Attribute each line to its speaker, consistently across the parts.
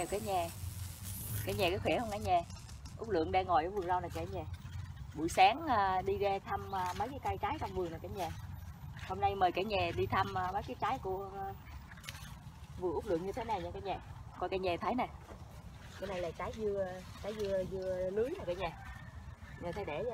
Speaker 1: cả nhà. Cả nhà có khỏe không cả nhà? Út Lượng đang ngồi ở vườn rau này cả nhà. Buổi sáng đi ra thăm mấy cái cây trái trong vườn này cả nhà. Hôm nay mời cả nhà đi thăm mấy cái trái của vườn Út Lượng như thế này nha cả nhà. Coi cả nhà thấy nè. Cái này là trái dưa lưới nè cả nhà. Nhà thấy để nha.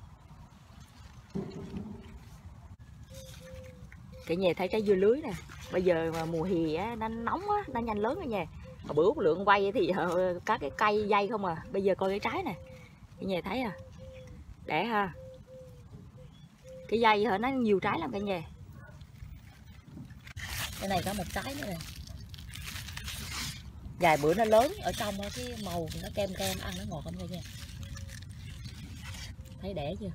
Speaker 1: Cả nhà thấy trái dưa lưới nè. Bây giờ mà mùa hè á, nó nóng á, nó nhanh lớn cả nhà. Hồi bữa Út Lượng quay thì có cái cây dây không à. Bây giờ coi cái trái nè. Cả nhà thấy à. Để ha. Cái dây hả, nó nhiều trái lắm cả nhà. Cái này có một trái nữa nè. Vài bữa nó lớn ở trong cái màu nó kem ăn nó ngọt không cả nhà. Thấy đẻ chưa?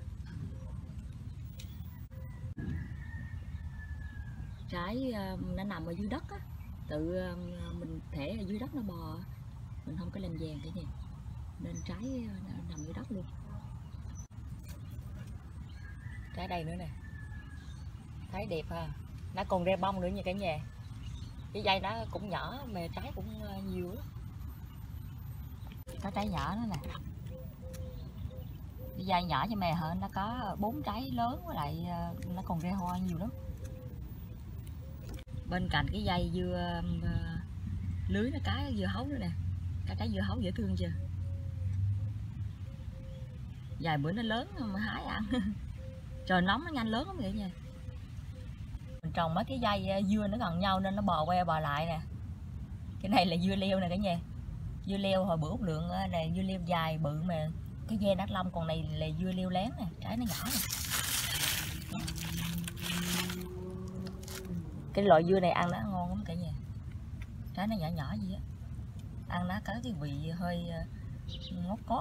Speaker 1: Trái nó nằm ở dưới đất á. Tự mình thể ở dưới đất nó bò. Mình không có làm vàng cả nhà. Nên trái nằm dưới đất luôn. Trái đây nữa nè. Thấy đẹp ha. Nó còn ra bông nữa nha cả nhà. Cái dây nó cũng nhỏ mà trái cũng nhiều đó. Có trái nhỏ nữa nè. Cái dây nhỏ cho mè hả, nó có 4 trái lớn với lại nó còn ra hoa nhiều lắm. Bên cạnh cái dây dưa lưới nó cá dưa hấu nữa nè. Cái trái dưa hấu dễ thương chưa? Vài bữa nó lớn mà hái ăn. Trời nóng nó nhanh lớn lắm vậy nha. Mình trồng mấy cái dây dưa nó gần nhau nên nó bò que bò lại nè. Cái này là dưa leo nè cả nhà. Dưa leo hồi bữa Út Lượng này dưa leo dài bự mà cái ve nát lông, còn này là dưa leo lén nè, trái nó nhỏ nè. Cái loại dưa này ăn nó ngon lắm cả nhà. Trái nó nhỏ nhỏ gì á. Ăn nó có cái vị hơi ngọt.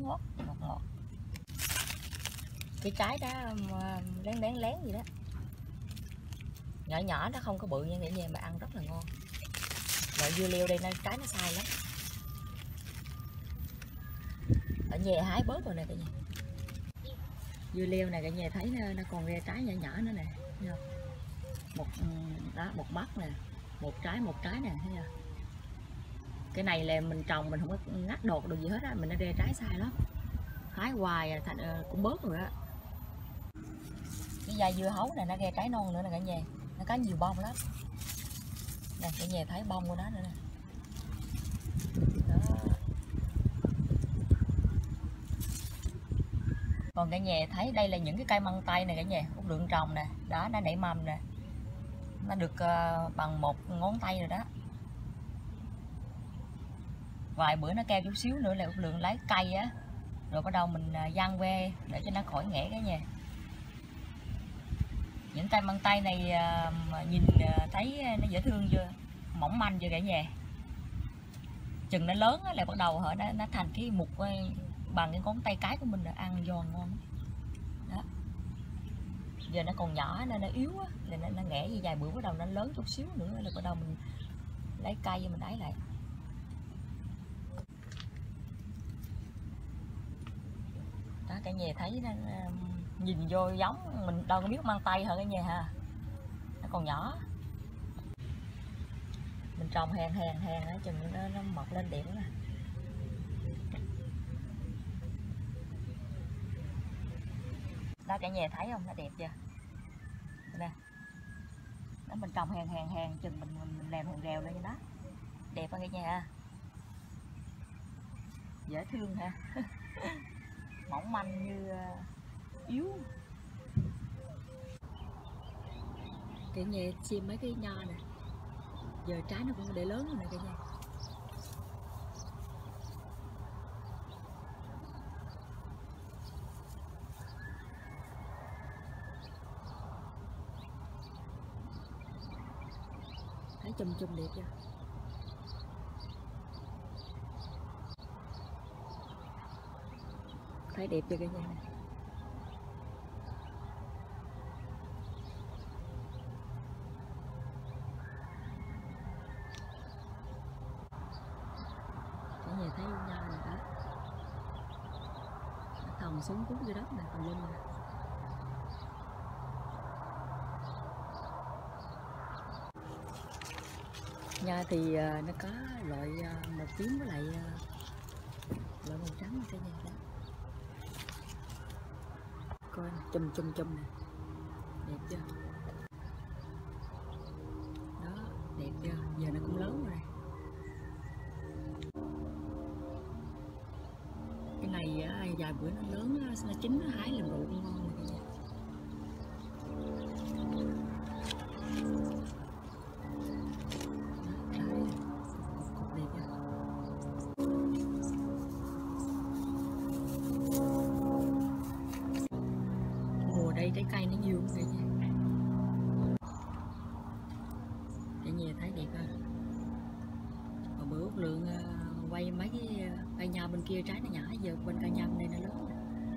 Speaker 1: Cái trái đó lén gì đó. Nhỏ nó không có bự nha cả nhà mà ăn rất là ngon. Loại dưa leo đây trái nó sai lắm. Ở nhà hái bớt rồi nè cả nhà. Dưa leo này cả nhà thấy nó còn ra trái nhỏ nữa nè, thấy không? Một mắt nè, một trái nè, thấy không? Cái này là mình trồng mình không có ngắt đột được gì hết á, mình nó ra trái sai lắm. Hái hoài thành cũng bớt rồi á. Cái dây dưa hấu này nó ra trái non nữa nè cả nhà, nó có nhiều bông lắm. Nè cả nhà thấy bông của nó nữa nè. Đó. Còn cả nhà thấy đây là những cái cây măng tây này cả nhà, Út Lượng trồng nè, đó nó nảy mầm nè, nó được bằng một ngón tay rồi đó. Vài bữa nó keo chút xíu nữa là Út Lượng lấy cây á, rồi bắt đầu mình giăng que để cho nó khỏi nghẽ cả nhà. Những cây măng tây này nhìn thấy nó dễ thương chưa, mỏng manh chưa cả nhà. Chừng nó lớn là bắt đầu nó thành cái mục bằng cái ngón tay cái của mình, là ăn giòn ngon đó. Giờ nó còn nhỏ nên nó yếu á, nên nó nghẽ như vài bữa bắt đầu nó lớn chút xíu nữa là bắt đầu mình lấy cây mình đáy lại. Đó cả nhà thấy nó nhìn vô giống mình đâu có biết măng tây hả cả nhà ha. Nó còn nhỏ. Mình trồng hàng á, chừng nó mọc lên đẹp nè. Đó cả nhà thấy không, nó đẹp chưa nè. Đó mình trồng hàng chừng mình làm hàng rèo lên đó, đẹp không cả nhà ha. Dễ thương ha. Mỏng manh như yếu. Cả nhà xem mấy cái nho nè, giờ trái nó cũng để lớn rồi nè cả nhà. Thấy chùm đẹp chưa? Thấy đẹp chưa cả nhà này. Cả nhà thấy nho này đó. Nó thòng xuống cuốn dưới đất nè, còn lên nè. Nha thì nó có loại màu tím với lại loại màu trắng cả nhà đó. Coi chùm chùm chùm nè, đẹp chưa? Đó, đẹp chưa? Giờ nó cũng lớn rồi này. Cái này vài bữa nó lớn nó chín nó hái làm rượu cũng ngon này cả nhà. Đây trái cây nó nhiều cả nhà. Cả nhà thấy đẹp không? Mà bữa Út Lượng quay mấy cái cây nha bên kia trái nó nhỏ, giờ bên cây nha bên đây nó lớn.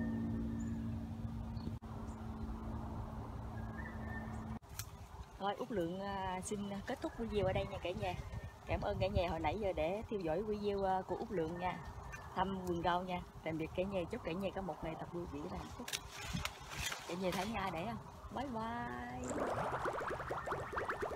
Speaker 1: Thôi Út Lượng xin kết thúc video ở đây nha cả nhà. Cảm ơn cả nhà hồi nãy giờ để theo dõi video của Út Lượng nha. Thăm vườn rau nha. Tạm biệt cả nhà, chúc cả nhà có một ngày thật vui vẻ và hạnh phúc. Cả nhà thấy Nga để không? Bye bye.